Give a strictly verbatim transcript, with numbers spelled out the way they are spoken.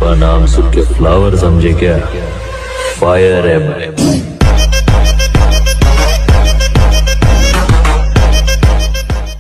पुष्पा नाम सुन के फ्लावर समझे क्या? फायर है भाई।